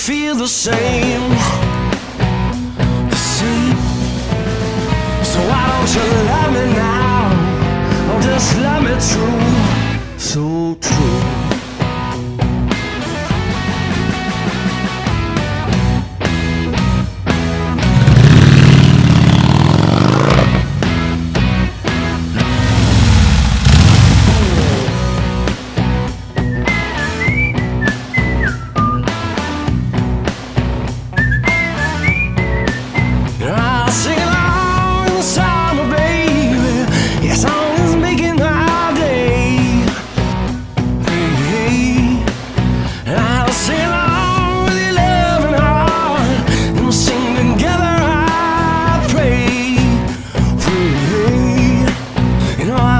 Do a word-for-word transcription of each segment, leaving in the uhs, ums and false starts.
feel the same, the same. So why don't you love me now, or just love me true, so true.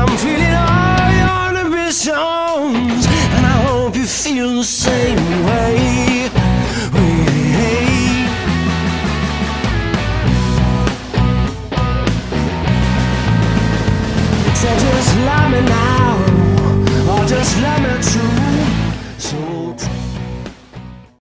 And I hope you feel the same way.